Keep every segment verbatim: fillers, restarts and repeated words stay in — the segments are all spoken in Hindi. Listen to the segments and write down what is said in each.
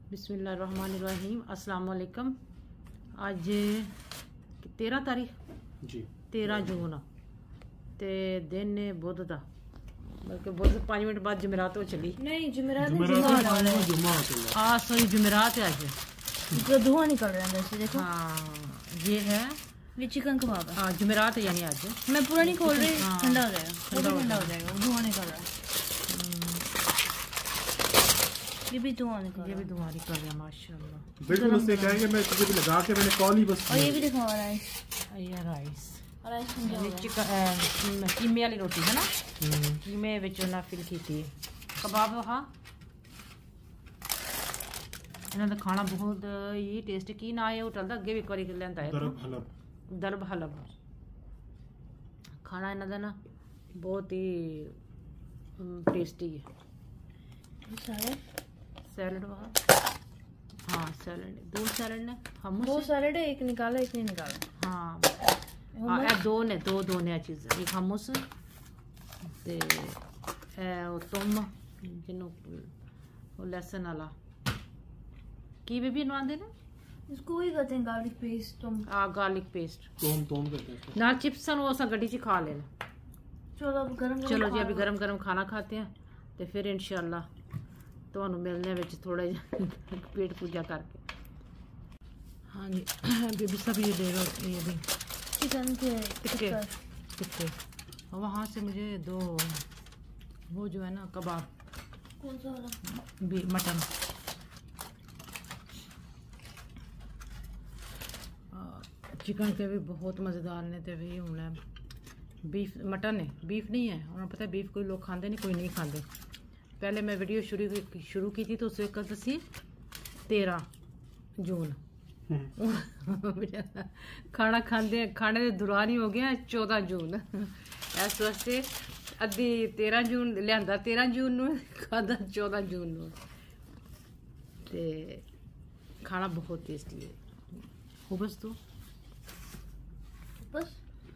बिस्मिल्लाहिर्रहमानिर्रहीम। अस्सलाम वालेकुम। आज तेरह तारीख जी तेरह जून ते दिन ने बुध दा बल्कि बुध पाँच मिनट बाद जुमेरात हो चली नहीं जुमेरात आ सॉरी जुमेरात है आज जो धुआं निकल रहा है अंदर से देखो। हाँ ये है ये चिकन कबाब है। हाँ जुमेरात है यानी आज मैं पूरा नहीं खोल रही, हाँ। ठंडा हो जाएगा, ठंडा ठंडा हो जाएगा, वो धुआं निकल रहा है। ये भी धुआं निकल रहा ये है, भी धुआं निकल रहा है माशाल्लाह। बिल्कुल उससे कहेंगे मैं तुझे भी लगा के मैंने कॉल ही बस और ये भी दिखा रहा है ये राइस राइस ठंडा हो रहा है। चिकन कीमे वाली रोटी है ना, कीमे विच ना फिल कीती कबाब हाँ इन्हों का खाना बहुत ही टेस्ट की ना है होटल का अगे भी एक बार लिया है दरब हलब दरब हलब खाना इन्हों का ना बहुत ही टेस्टी है। सैलड वहाँ हाँ सैलड दो सैलड ने हम दो सैलड है, एक निकाला एक नहीं निकाला। हाँ हाँ ए दो ने दो दो ने चीज़ एक हमस ते ए तुम जिन्हों लहसुन वाला की भी बनवाते ना इसको वही कहते हैं गार्लिक पेस्ट। तुम आ गार्लिक पेस्ट तोम तोम कहते हैं ना चिप्स वो असा गड्डी च खा लेना। चलो अब गरम चलो जी अभी गरम गरम खाना खाते हैं तो फिर इंशाल्लाह तो मिलने विच थोड़ा पेट पूजा करके। हाँ जी बेबी सब ये दे दो ये भी चिकन के टिक्के टिक्के और वहाँ से मुझे दो वो जो है ना कबाब कौन सा वाला भी मटन चिकन के भी बहुत मज़ेदार ने तो भी हूँ बीफ मटन है बीफ नहीं है। उन्हें पता है बीफ कोई लोग खाते नहीं कोई नहीं खाते। पहले मैं वीडियो शुरू शुरू की थी तो उससे कद सी तेरह जून खाना खाते खाने के दौरान ही हो गया चौदह जून इस वास्ते अद्धी तेरह जून लिया तेरह जून खादा चौदह जून ते खाना बहुत टेस्टी है। हो बस तो बस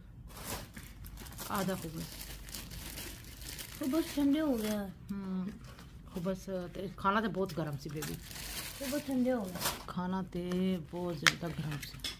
आधा हो बस तो बस ठंडे हो गया। हम्म हो बस खाना तो बहुत गर्म सी बेबी तो बस ठंडे हो गया खाना तो बहुत ज़्यादा गर्म सी।